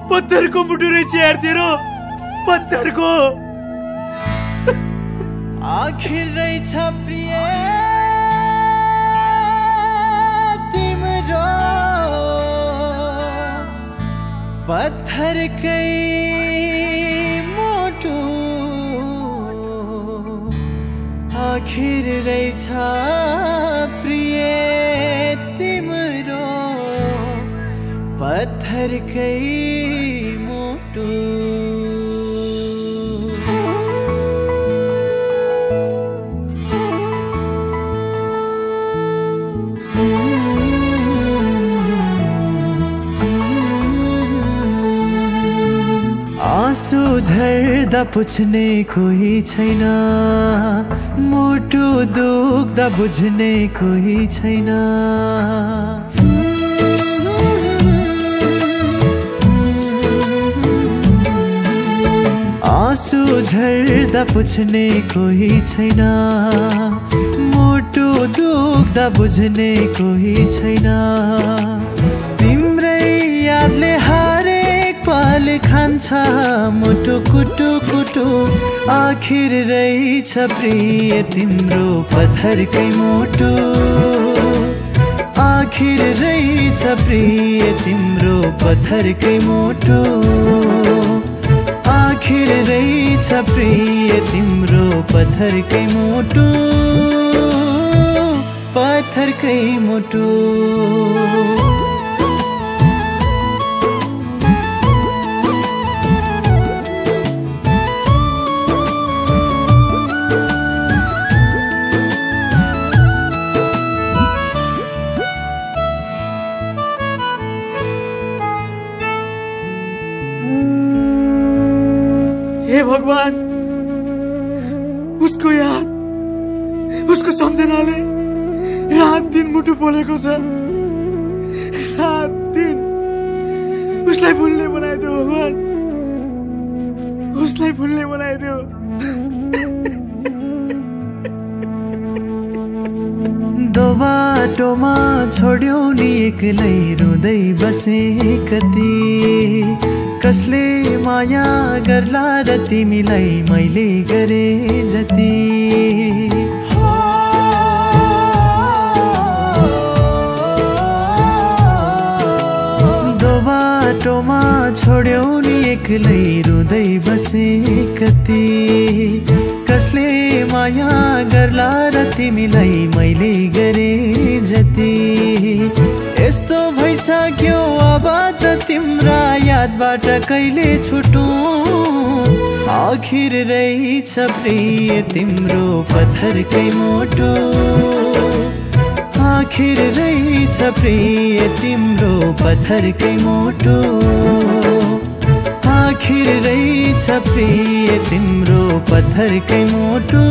पत्थरको मुटु रहेछ यार तेरो, पत्थरको। आखिर रहेछ प्रिय तिम्रो पत्थरकै मुटु। आखिर रहेछ प्रिय तिम्रो पत्थरकै मुटु। आँसु झर्दा पुछ्ने कोही छैन, मुटु दुख्दा बुझ्ने कोही छैन। आँसु झर्दा पुछ्ने कोही छैन, मुटु दुख्दा बुझ्ने कोही छैन। तिम्रै यादले हरेक पल खान्छ मुटु कुटु कुटु। आखिर रहेछ प्रिय तिम्रो पत्थरकै मुटु। आखिर रहेछ प्रिय तिम्रो पत्थरकै मुटु। आखिर रहेछ प्रिय तिम्रो पत्थरकै मुटु, पत्थरकै मुटु। हे भगवान, उसको याद, उसको सम्झनाले रात दिन मुटु पोलेको छ। रात दिन उसलाई भुल्ने बनाइदेऊ भगवान, उसलाई भुल्ने बनाइदेऊ। दो बाटोमा छोड्यौ नि एक्लै रुँदै बसे कति। कसले माया गर्ला र तिमीलाई मैले गरे जति। दो बाटोमा छोड्यौ नि एक्लै रुँदै बसे कति। कसले माया गर्ला र तिमीलाई मैले गरे जति। यस्तो भइसक्यो अब त तिम्रा यादबाट कहिले छुटौँ। आखिर रहेछ प्रिय तिम्रो पत्थरकै मुटु। आखिर रहेछ प्रिय तिम्रो पत्थरकै मुटु। आखिर रहेछ प्रिय तिम्रो पत्थरकै मुटु,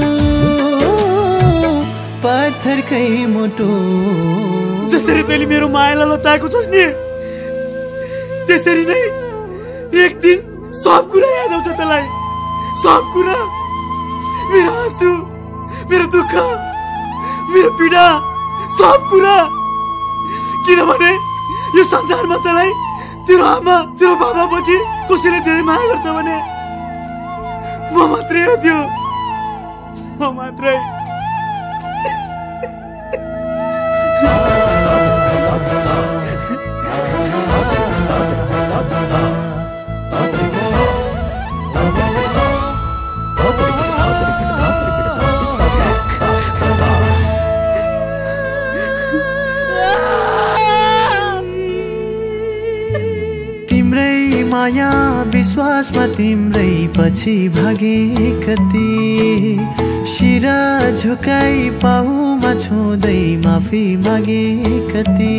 पत्थरकै मुटु। जसरी तैँले मेरो मायालाई लताएको छस् नि, त्यसरी नै एक दिन सब कुरा याद आउँछ तँलाई। सब कुरा, मेरो आँसु, मेरो दुःख, मेरो पीडा, सब कुरा। किनभने यो संसारमा तँलाई तेरो आमा तेरो बाबा पछि कसैले धेरै माया गर्छ भने म मात्रै हो त्यो, म मात्रै। माया विश्वासमा तिम्रै पछि भागे कति। शिरा झुकाई पाउमा छुँदै माफी मागे कति।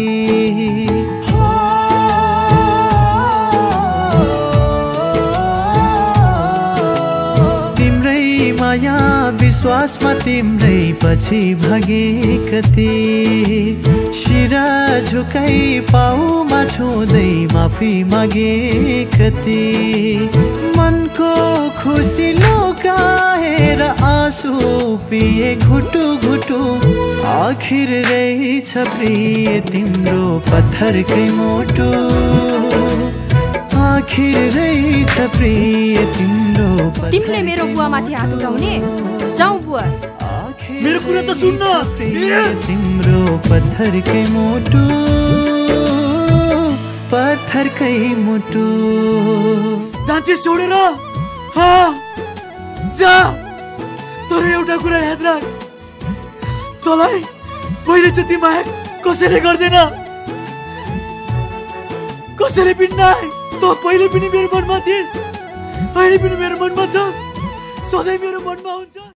तिम्रै माया विश्वासमा तिम्रै पछि भागे कति। शिरा झुकाई पाउमा छुँदै माफी मागे कति। मनको खुसी लुकाएर आँसु पिए घुटु घुटु। आखिर रहेछ प्रिय तिम्रो पत्थरकै मुटु। आखिर आखिर रहेछ प्रिय तिम्रो तिमीले मेरो बुवामाथि हात उठाउने? जाऊ बुवा। मेरो कुरा त सुन्न। तिम्रो पत्थरकै मुटु, पत्थरकै मुटु। जान्छेस छोडेर? हाँ जा, तर एउटा कुरा याद राख, तँलाई मैले जति माया कसैले गर्दैन, कसैले पनि नाइ। तँ पहिले पनि मेरो मनमा थिइस्, अहिले पनि मेरो मनमा छस्, सधैँ मेरो मनमा हुन्छ।